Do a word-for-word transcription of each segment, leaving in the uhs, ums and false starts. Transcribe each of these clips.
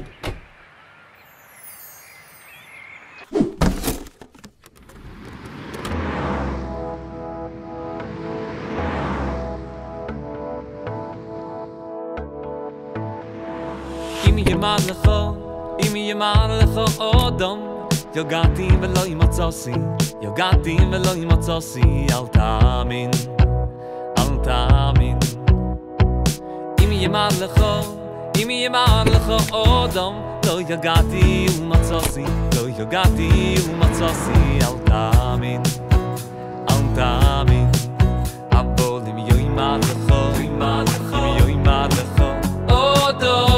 ימד לך, אם ימד לך אדם יגעתי ולא ימצאסי יגעתי ולא ימצאסי אל תאמין, אל תאמין אם ימד לך, אם ימד לך אדם לא יגעתי ומצאסי לא יגעתי ומצאסי אל תאמין, אל תאמין אבל אם ימד לך, ימד לך, אם ימד לך אדם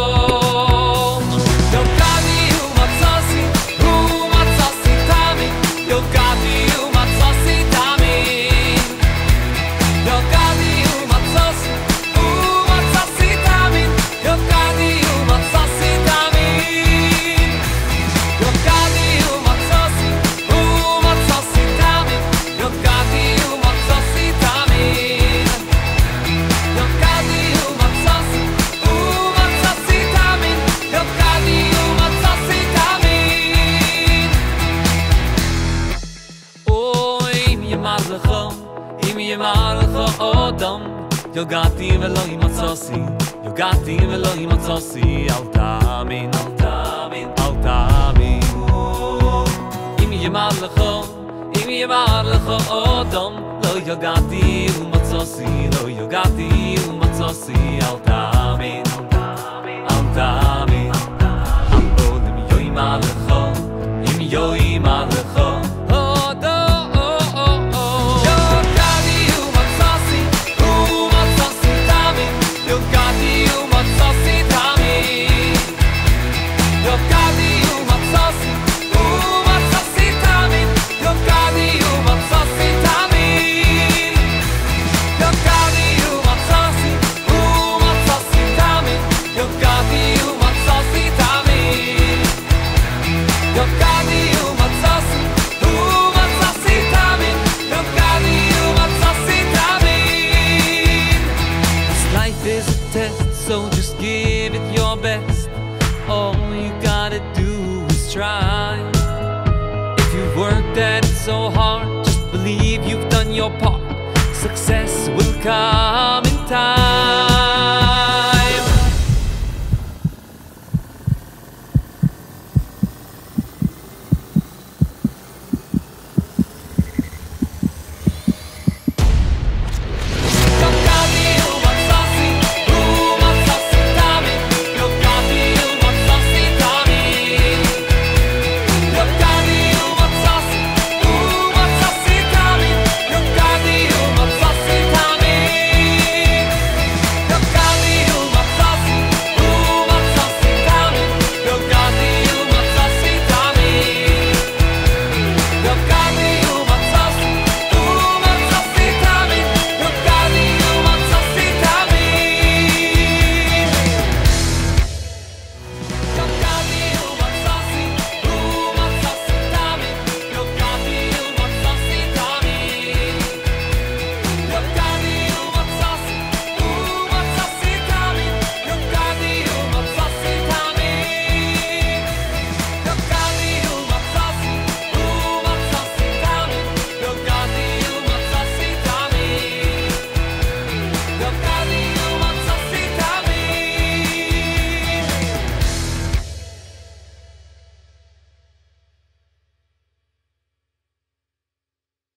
יגעתי ולא ימצאסי יגעתי ולא ימצאסי אל תאמין, אל תאמין, אל תאמין אם ימד לך, אם ימד לך אדם לא יגעתי ומצאסי לא יגעתי ומצאסי אל תאמין, אל תאמין אבל אם ימד לך, אם ימד לך So just give it your best. All you gotta do is try. If you've worked at it so hard, just believe you've done your part. Success will come in time.